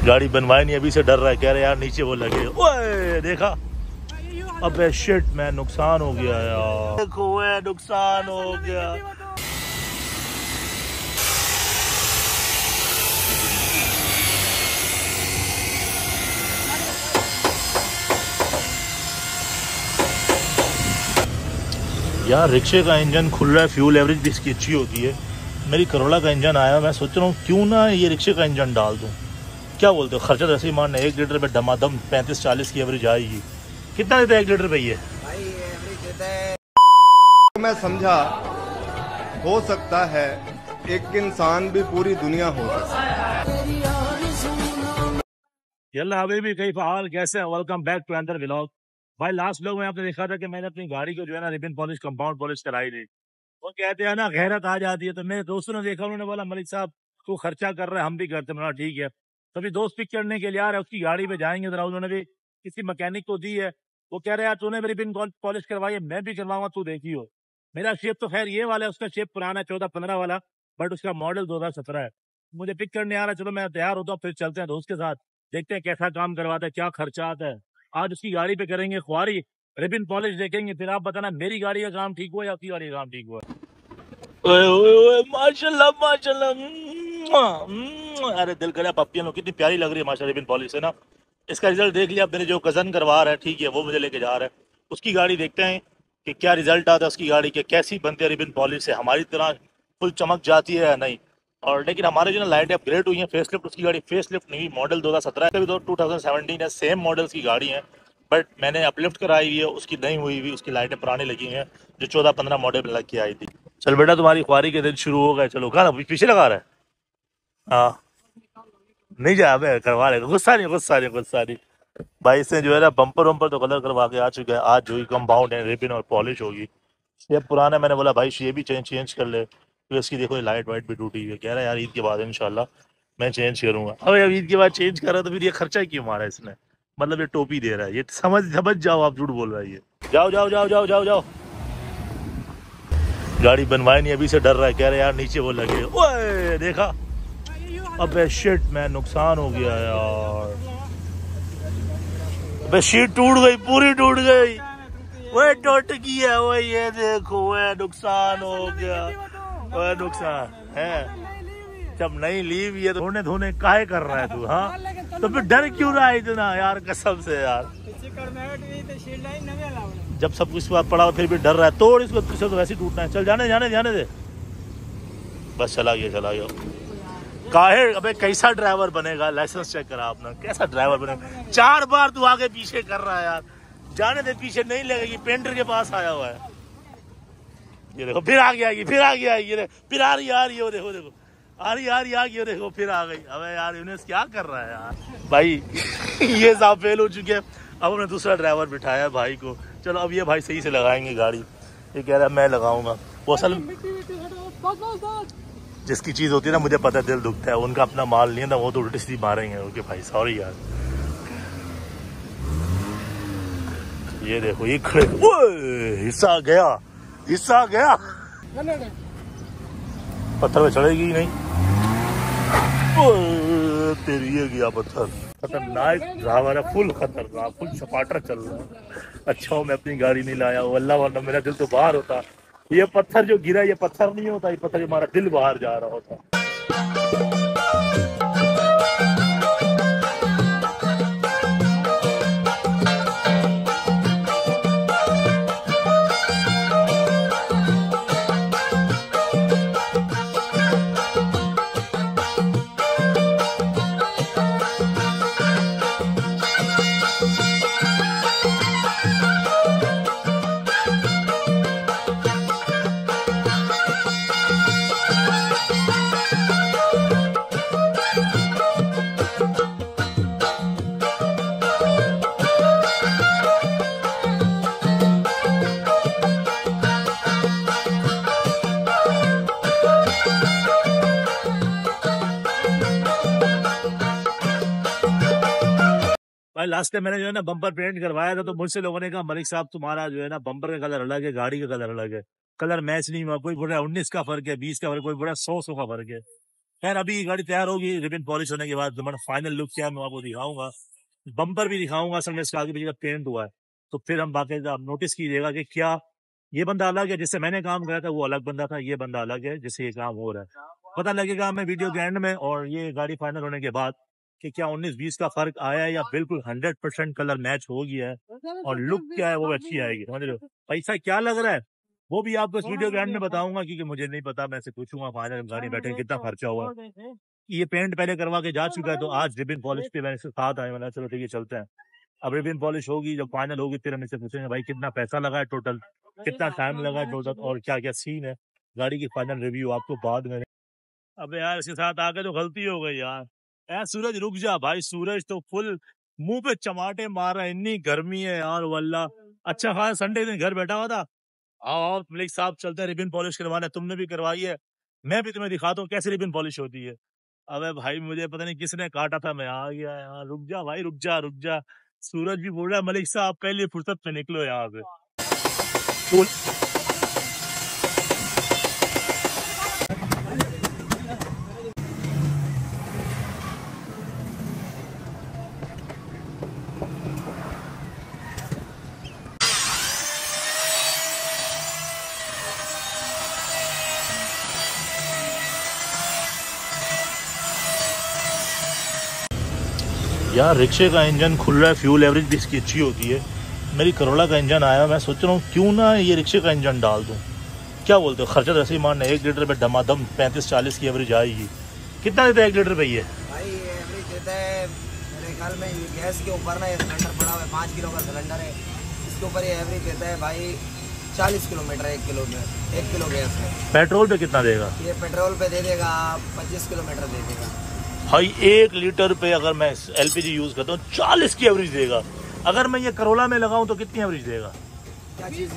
गाड़ी बनवाई नहीं, अभी से डर रहा है, कह रहे यार नीचे वो लगे। ओए देखा, अबे शिट मैं नुकसान हो गया यार, देखो ओए नुकसान हो गया। यार रिक्शे का इंजन खुल रहा है, फ्यूल एवरेज भी इसकी अच्छी होती है। मेरी करोला का इंजन आया, मैं सोच रहा हूँ क्यों ना ये रिक्शे का इंजन डाल दूँ। क्या बोलते हो, खर्चा तो ऐसे ही मारना, 1 लीटर पे डमादम 35-40 की एवरेज आएगी। कितना देता है 1 लीटर पे ये? भाई एवरेज देता है। मैं समझा हो सकता है एक इंसान भी पूरी दुनिया हो सकता है। यल्ला हबीबी, कई हाल, कैसे हैं? वेलकम बैक टू अंदर व्लॉग। भाई लास्ट व्लॉग में आपने देखा था कि मैंने अपनी गाड़ी को जो है ना रिबन पॉलिश, कंपाउंड पॉलिश कराई थी। वो कहते हैं ना गैरत आ जाती है, तो मेरे दोस्तों ने देखा, उन्होंने बोला मलिक साहब तू खर्चा कर रहा है, हम भी करते। मैंने ठीक है। तभी दोस्त पिक करने के लिए आ रहे हैं, उसकी गाड़ी पे जाएंगे जरा, उन्होंने भी किसी मैकेनिक को दी है। वो कह रहे यार तूने भी रिबन पॉलिश करवाई है, मैं भी करवाऊंगा, तू देखी हो। मेरा शेप तो खैर ये वाला है, उसका शेप पुराना है 14-15 वाला, बट उसका मॉडल 2017 है। मुझे पिक करने आ रहा है, चलो मैं तैयार होता हूँ, फिर चलते हैं दोस्त के साथ, देखते हैं कैसा काम करवाता है, क्या खर्चा आता है। आज उसकी गाड़ी पे करेंगे ख्वारी, रिबन पॉलिश देखेंगे, फिर आप बताना मेरी गाड़ी का काम ठीक हुआ या उसकी गाड़ी का काम ठीक हुआ। ओए ओए ओए, माशाल्लाह माशाल्लाह। अरे दिल करे पप्पियां लोग कितनी प्यारी लग रही है माशाल्लाह रिबन पॉलिश है ना। इसका रिजल्ट देख लिया, मेरे जो कजन करवा रहा है, ठीक है, वो मुझे लेके जा रहा है। उसकी गाड़ी देखते हैं कि क्या रिजल्ट आता है उसकी गाड़ी के, कैसी बनती है रिबन पॉलिश से, हमारी तरह फुल चमक जाती है या नहीं। और लेकिन हमारे जो ना लाइटें अपग्रेड हुई हैं, फेसलिफ्ट, उसकी गाड़ी फेसलिफ्ट नहीं हुई, मॉडल 2017 है, तो 2017 है, सेम मॉडल्स की गाड़ी है, बट मैंने अपलिफ्ट कराई हुई है, उसकी नहीं हुई हुई, उसकी लाइटें पुरानी लगी हैं जो 14-15 मॉडल में लग के आई थी। चल बेटा तुम्हारी ख्वारी के दिन शुरू हो गए, चलो कहा ना पीछे लगा रहा है। हाँ नहीं जा, मैं करवा लेगा, गुस्सा नहीं गुस्सा नहीं गुस्सा नहीं। भाई इसने जो है ना बम्पर वम्पर तो कलर करवा के आ चुका है, आज जो ही कंपाउंड है रिबन और पॉलिश होगी। ये पुराना, मैंने बोला भाई ये भी चेंज कर ले, तो इसकी देखो ये लाइट वाइट भी टूटी हुई है, कह रहा है यार ईद के बाद इंशाल्लाह मैं चेंज करूंगा। अब यार ईद के बाद चेंज कर रहा है तो फिर ये खर्चा क्यों मारा इसने, मतलब ये टोपी दे रहा है, ये समझ समझ जाओ, आप झूठ बोल रहा है ये। जाओ जाओ जाओ जाओ जाओ जाओ, गाड़ी बनवाई नहीं, अभी से डर रहा है, कह रहे यार नीचे वो लगे। ओए देखा, अबे शिट मैं नुकसान हो गया यार, अबे शीट टूट गई, पूरी टूट गई, वो टूट गई है वो, ये देखो वो नुकसान हो गया, वो नुकसान है। जब नहीं लीव ये धोने धोने काहे कर रहा है तू? हाँ तो फिर डर क्यों रहा है इतना यार, कसम से यार, जब सब कुछ बात पड़ा फिर भी डर रहा है। तोड़ इसको, तो वैसे टूटना है, चल जाने जाने जाने दे, बस चला गया चला गया। काहे, अबे कैसा ड्राइवर बनेगा, लाइसेंस चेक करा आपने, कैसा ड्राइवर बनेगा, 4 बार तू आगे पीछे कर रहा है यार, जाने दे, पीछे नहीं लगेगी, पेंटर के पास आया हुआ है। ये देखो फिर आ गया, फिर आ गया, ये फिर आ रही है, वो देखो देखो आ रही आ गई, देखो फिर आ गई। अबे यार यूनुस क्या कर रहा है यार भाई ये साहब फेल हो चुके हैं, अब हमने दूसरा ड्राइवर बिठाया है भाई को। चलो अब ये भाई सही से लगाएंगे गाड़ी, ये कह रहा है मैं लगाऊंगा। वो असल जिसकी चीज होती है ना, मुझे पता है दिल दुखता है, उनका अपना माल नहीं है ना, वो तो उल्टी सीधी मारेंगे। ओके भाई सॉरी यार, ये देखो ये खड़े, हिस्सा गया, हिस्सा गया, पत्थर में चढ़ेगी ही नहीं, तेरी ये गया पत्थर। खतरनाक ड्राइवर है, फुल खतरनाक, फुल सपाटर चल रहा है। अच्छा मैं अपनी गाड़ी नहीं लाया, वल्लाह वरना मेरा दिल तो बाहर होता। ये पत्थर जो गिरा, ये पत्थर नहीं होता, ये पत्थर हमारा दिल बाहर जा रहा होता। भाई लास्ट टाइम मैंने जो है ना बम्पर पेंट करवाया था, तो मुझसे लोगों ने कहा मलिक साहब तुम्हारा जो है ना बम्पर का कलर अलग है, गाड़ी का कलर अलग है, कलर मैच नहीं हुआ। कोई बोल रहा है 19 का फर्क है, 20 का फर्क, कोई बोल रहा है 100 का फर्क है। खैर अभी ये गाड़ी तैयार होगी, रिबन पॉलिश होने के बाद जब फाइनल लुक क्या है मैं आपको दिखाऊंगा, बम्पर भी दिखाऊंगा, असल में इसका आगे पीछे का पेंट हुआ है, तो फिर हम बाकायदा नोटिस कीजिएगा कि क्या ये बंदा अलग है, जिससे मैंने काम करा था वो अलग बंदा था, ये बंदा अलग है जिससे ये काम हो रहा है। पता लगेगा हमें वीडियो के एंड में और ये गाड़ी फाइनल होने के बाद कि क्या 19-20 का फर्क आया है या बिल्कुल 100% कलर मैच हो गया है और लुक क्या है वो भी अच्छी आएगी, समझ रहे हो। पैसा क्या लग रहा है वो भी आपको इस वीडियो के एंड में बताऊंगा, क्योंकि मुझे नहीं पता, मैं से पूछूंगा फाइनल गाड़ी बैठे कितना खर्चा हुआ है। ये पेंट पहले करवा के जा चुका है, तो आज रिबन पॉलिश पे मैंने इसके साथ आए, मैंने चलो ठीक है चलते हैं। अब रिबन पॉलिश होगी, जब फाइनल होगी फिर हम इससे पूछेंगे भाई कितना पैसा लगा है टोटल, कितना टाइम लगा है टोटल और क्या क्या सीन है, गाड़ी की फाइनल रिव्यू आपको बाद में। अबे यार इसके साथ आके तो गलती हो गई यार। यार सूरज रुक जा भाई, सूरज तो फुल मुंह पे चमाटे मार रहा है, इतनी गर्मी है यार वल्ला। अच्छा खासा संडे दिन घर बैठा हुआ था। आओ मलिक साहब चलते हैं रिबन पॉलिश करवाना, तुमने भी करवाई है, मैं भी तुम्हें दिखाता हूँ कैसे रिबन पॉलिश होती है। अबे भाई मुझे पता नहीं किसने काटा था, मैं आ गया यार, रुक जा भाई रुक जा रुक जा। सूरज भी बोल रहा है मलिक साहब पहले फुर्सत में निकलो यहाँ से। यार रिक्शे का इंजन खुल रहा है, फ्यूल एवरेज भी इसकी अच्छी होती है। मेरी करोला का इंजन आया, मैं सोच रहा हूँ क्यों ना ये रिक्शे का इंजन डाल दूँ, क्या बोलते हो। खर्चा तो ऐसे ही मारना, 1 लीटर पे धमाधम 35-40 की एवरेज आएगी। कितना देता है 1 लीटर पे ये? भाई एवरेज देता है मेरे ख्याल में, ये गैस के ऊपर ना ये सिलेंडर पड़ा हुआ है, 5 किलो का सिलेंडर है, इसके ऊपर ये एवरेज देता है भाई 40 किलोमीटर 1 किलो में, 1 किलो गैस में। पेट्रोल पे कितना देगा? ये पेट्रोल पे दे देगा 25 किलोमीटर दे देगा भाई 1 लीटर पे अगर मैं LPG यूज करता हूँ 40 की एवरेज देगा। अगर मैं ये करोला में लगाऊं तो कितनी एवरेज देगा? क्या चीज़?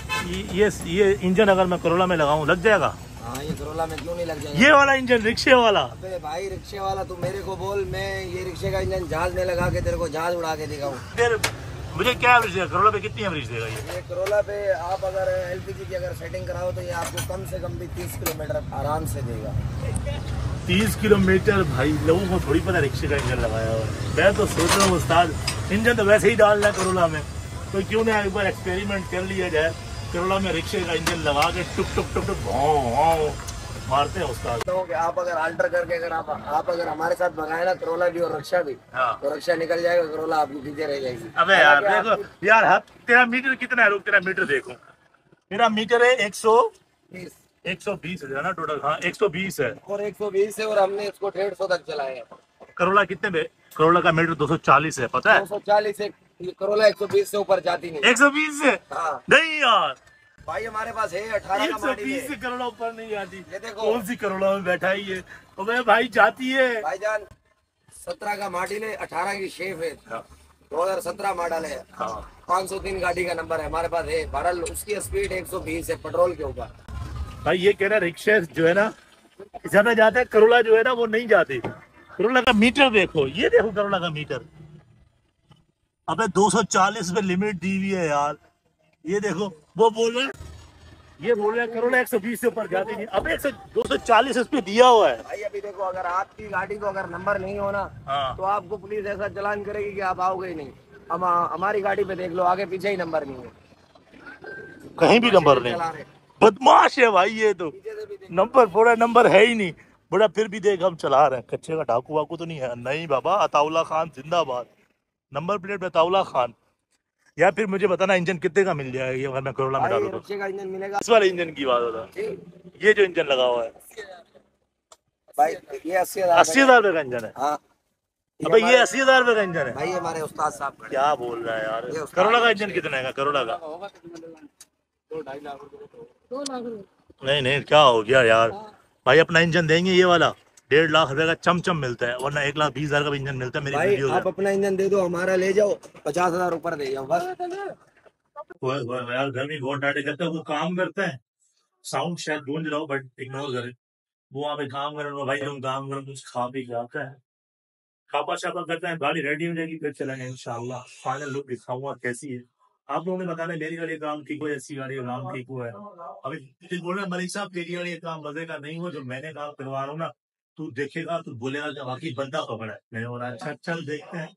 ये इंजन अगर मैं करोला में लगाऊं लग जाएगा? हाँ ये करोला में क्यों नहीं लग जाएगा? ये वाला इंजन रिक्शे वाला? अबे भाई रिक्शे वाला तू मेरे को बोल, मैं ये रिक्शे का इंजन जहाज में लगा के तेरे को जहाज उड़ा के दिखाऊं? फिर मुझे क्या एवरेज देगा करोला पे, कितनी एवरेज देगा ये करोला पे आप अगर LPG की अगर सेटिंग कराओ तो ये आपको कम से कम भी 30 किलोमीटर आराम से देगा। 30 किलोमीटर? भाई लोगों को थोड़ी पता रिक्शे का इंजन लगाया हुआ है। मैं तो सोच रहा हूँ उस्ताद इंजन तो वैसे ही डालना है करोला में, तो क्यों ना एक बार एक्सपेरिमेंट कर लिया जाए, करोला में रिक्शे का इंजन लगा के टुक टुक टुक टुक भाव मारते हैं उस्ताद। तो कि आप अगर अल्टर करके अगर आप अगर हमारे साथ मंगाए ना करोला भी और रिक्शा भी, हाँ। तो रिक्शा निकल जाएगा, करोला आपकी पीछे रह जाएगी। अबे यार देखो यार, तेरा मीटर कितना है, रुक तेरा मीटर देखो। मेरा मीटर है 120 है ना टोटल? हाँ 120 है और 120 है और हमने इसको 150 तक चलाया है। करोला कितने में? करोला का मीटर 240 है, पता है? 240 है, ये करोला 120 से ऊपर जाती नहीं। 120 से? हाँ नहीं यार भाई हमारे पास है 18 का मॉडल 120 है। से करोला ऊपर नहीं जाती। ये देखो कौन सी करोला में बैठा ही है अबे भाई, जाती है भाईजान। 17 का मॉडल है, 18 की शेप है, 2017 मॉडल है, 503 गाड़ी का नंबर है हमारे पास है। बहरहाल उसकी स्पीड 120 है पेट्रोल के ऊपर। भाई ये कह रहा रिक्शे जो है ना ज्यादा जाता है, करोला जो है ना वो नहीं जाती। करोला का मीटर देखो, ये देखो करोला का मीटर, अबे 240 पे लिमिट दी हुई है यार। ये देखो वो बोल रहा है, ये बोल रहा है करोला 120 से ऊपर जाती नहीं, अबे 240 इस पे दिया हुआ है। भाई अभी देखो अगर आपकी गाड़ी को अगर नंबर नहीं होना हाँ। तो आपको पुलिस ऐसा चालान करेगी कि आप आओगे ही नहीं। हम हमारी गाड़ी पे देख लो, आगे पीछे ही नंबर नहीं है, कहीं भी नंबर नहीं, चला रहे बदमाश है भाई ये तो। पीछे से भी देख। नंबर पूरा नंबर है ही नहीं, बड़ा फिर भी देख हम चला रहे हैं। कच्चे का डाकू वाकू तो नहीं है? नहीं बाबा, अताउल्ला खान जिंदाबाद, नंबर प्लेट पे अताउल्ला खान। या फिर मुझे बताना इंजन कितने का मिल जाएगा ये अगर मैं करोला में भाई डालूं तो? रिक्शे का इंजन मिलेगा। इस वाले इंजन की बात होता है, ये जो इंजन लगा हुआ है भाई ये 80,000 80,000 रुपए का इंजन है। हाँ अबे ये 80,000 रुपए का इंजन है? भाई हमारे उस्ताद साहब खड़े हैं। क्या बोल रहा है यार? ये उसका करोला का इंजन कितने का? करोला का 2 लाख। नहीं नहीं, क्या हो गया यार भाई, अपना इंजन देंगे ये वाला 1.5 लाख रुपए का चमचम मिलता है, वरना 1,20,000 का भी इंजन मिलता है मेरी भाई वीडियो आप अपना इंजन दे दो, हमारा ले जाओ, 50,000 ऊपर दे जाओ बस। यार घर में बहुत डांटे करते हैं, वो काम करते हैं, साउंड शायद गूंज रहा हो बट इग्नोर करें। वो वहाँ पे काम कर रहे हो भाई, तुम काम करो, कुछ खा पी के आता है, खापा शापा करते हैं, गाड़ी रेडी हो जाएगी फिर चलेंगे इंशाल्लाह। फाइनल लुक दिखाऊंगा कैसी है। आप लोगों ने बताना मेरी गाड़ी का काम ठीक हुआ, ऐसी गाड़ी का काम ठीक हुआ है। अभी बोल रहे मलिक साहब तेरी गाड़ी का काम मजे का नहीं हुआ, जो मैंने काम करवा रहा हूँ ना तू देखेगा तो बोलेगा कि वाकई बंदा पकड़ा है। मैंने बोला अच्छा चल देखते हैं।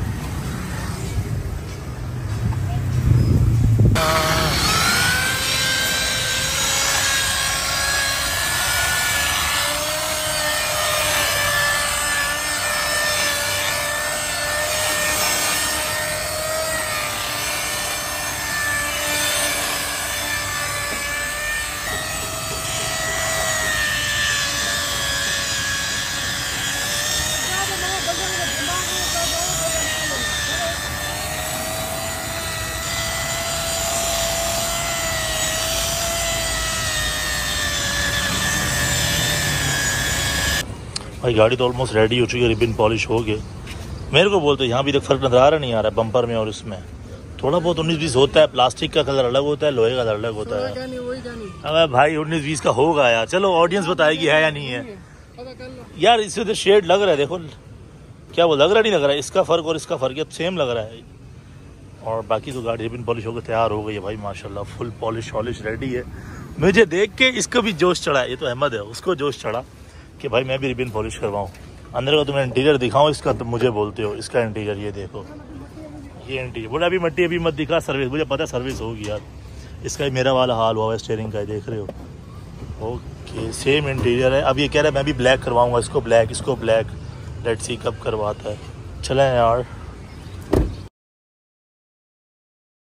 भाई गाड़ी तो ऑलमोस्ट रेडी हो चुकी है, रिबिन पॉलिश हो गए। मेरे को बोलते यहाँ भी तक फर्क नजर आ रहा नहीं आ रहा है बम्पर में और इसमें थोड़ा बहुत 19-20 होता है। प्लास्टिक का कलर अलग होता है, लोहे का कलर अलग होता है। अगर भाई 19-20 का होगा यार, चलो ऑडियंस बताएगी है या नहीं है यार। इससे तो शेड लग रहा है, देखो क्या वो लग रहा नहीं लग रहा है, इसका फर्क और इसका फर्क सेम लग रहा है। और बाकी तो गाड़ी रिबिन पॉलिश होकर तैयार हो गई है भाई माशाल्लाह, फुल पॉलिश वॉलिश रेडी है। मुझे देख के इसको भी जोश चढ़ा, ये तो अहमद है, उसको जोश चढ़ा कि भाई मैं भी रिबिन पॉलिश करवाऊँ। अंदर का तुम्हें इंटीरियर दिखाऊँ इसका, तो मुझे बोलते हो इसका इंटीरियर ये देखो, ये इंटीरियर। बोले अभी मट्टी अभी मत दिखा, सर्विस, मुझे पता है सर्विस होगी यार। इसका ही मेरा वाला हाल हुआ है स्टीयरिंग का, देख रहे हो। ओके सेम इंटीरियर है। अब ये कह रहा है मैं भी ब्लैक करवाऊँगा, इसको ब्लैक, इसको ब्लैक। लेट्स सी कब करवाता है। चलें यार।